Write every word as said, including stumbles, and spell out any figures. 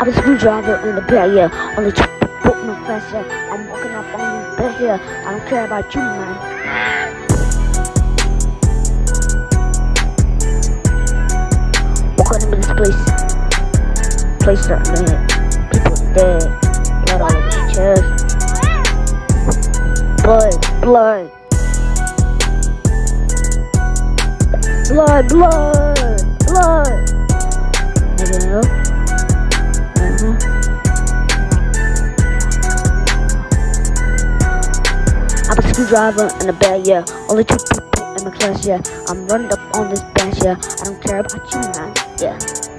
I'm a screwdriver in the bed, yeah. Only two people in my class, yeah. I'm walking up on this bed, yeah. I don't care about you, man. Walking into this place, place starting to hit. People dead, blood all over the chest. Blood, blood. Blood, blood, blood. Nigga, no? Uh-huh. I'm a screwdriver in the bed, yeah. Only two people in my class, yeah. I'm running up on this bench, yeah. I don't care about you, man, yeah.